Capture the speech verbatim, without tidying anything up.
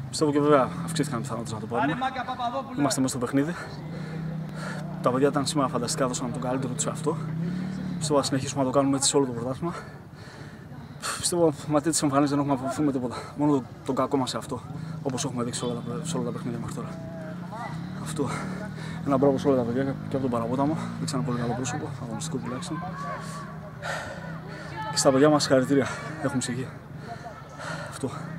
Πιστεύω και βέβαια αυξήθηκαν οι πιθανότητες να το πάρουμε. Είμαστε μέσα στο παιχνίδι. Τα παιδιά ήταν σήμερα φανταστικά, δώσαν τον καλύτερο τους αυτό. Πιστεύω να συνεχίσουμε να το κάνουμε έτσι σε όλο το πρωτάθλημα. Πιστεύω με τέτοιες εμφανίσεις δεν έχουμε να φοβηθούμε τίποτα. Μόνο το, το κακό μας σε αυτό, όπως έχουμε δείξει σε όλα τα, σε όλα τα παιχνίδια μέχρι τώρα. Αυτό. Ένα μπράβο σε όλα τα παιδιά και από τον Παραπόταμο. Δείξαν ένα πολύ καλό πρόσωπο, αγωνιστικό τουλάχιστον. Και στα παιδιά μας συγχαρητήρια. Έχουμε ψυχή. Αυτό.